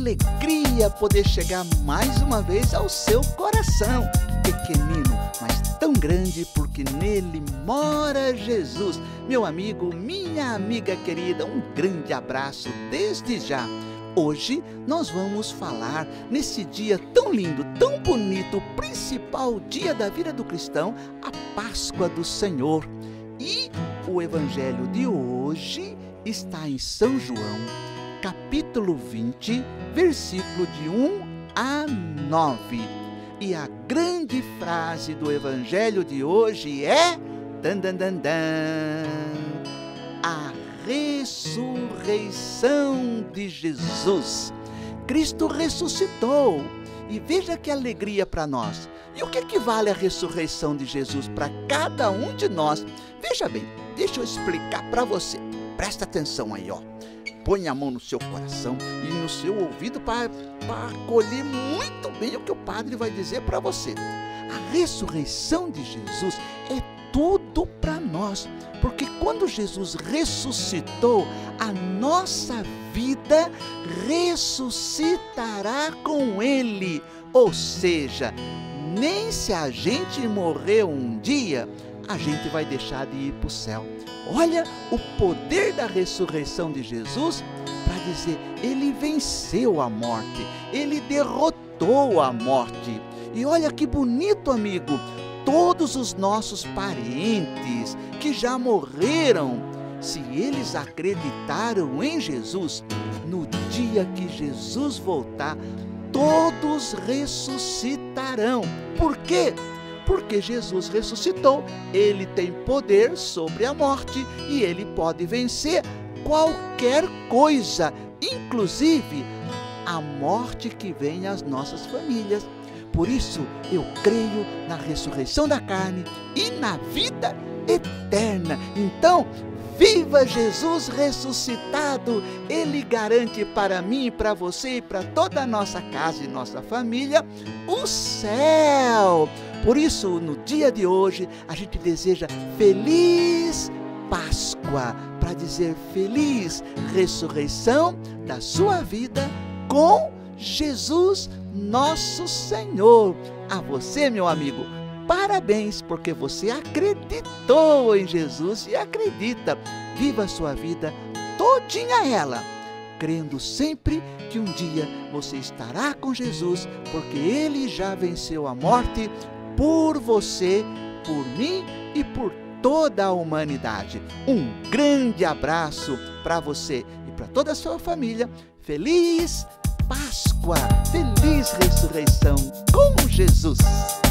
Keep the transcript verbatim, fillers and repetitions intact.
alegria poder chegar mais uma vez ao seu coração, pequenino, mas tão grande, porque nele mora Jesus. Meu amigo, minha amiga querida, um grande abraço desde já. Hoje nós vamos falar nesse dia tão lindo, tão bonito, o principal dia da vida do cristão, a Páscoa do Senhor. E o evangelho de hoje está em São João, capítulo vinte, versículo de um a nove. E a grande frase do evangelho de hoje é dan, dan, dan, dan, a ressurreição de Jesus. Cristo ressuscitou. E veja que alegria para nós. E o que equivale à ressurreição de Jesus para cada um de nós? Veja bem, deixa eu explicar para você. Presta atenção aí, ó. Põe a mão no seu coração e no seu ouvido para acolher muito bem o que o padre vai dizer para você. A ressurreição de Jesus é tudo para nós, porque quando Jesus ressuscitou, a nossa vida ressuscitará com Ele. Ou seja, nem se a gente morrer um dia, a gente vai deixar de ir para o céu. Olha o poder da ressurreição de Jesus para dizer, Ele venceu a morte, Ele derrotou a morte. E olha que bonito, amigo, todos os nossos parentes que já morreram, se eles acreditaram em Jesus, no dia que Jesus voltar, todos ressuscitarão. Por quê? Porque Jesus ressuscitou, Ele tem poder sobre a morte e Ele pode vencer qualquer coisa, inclusive a morte que vem às nossas famílias. Por isso, eu creio na ressurreição da carne e na vida eterna. Então, viva Jesus ressuscitado! Ele garante para mim, para você e para toda a nossa casa e nossa família o céu. Por isso, no dia de hoje, a gente deseja feliz Páscoa, para dizer feliz ressurreição da sua vida com Jesus nosso Senhor. A você, meu amigo, parabéns, porque você acreditou em Jesus e acredita. Viva a sua vida todinha ela, crendo sempre que um dia você estará com Jesus, porque Ele já venceu a morte por você, por mim e por toda a humanidade. Um grande abraço para você e para toda a sua família. Feliz Páscoa, feliz ressurreição com Jesus!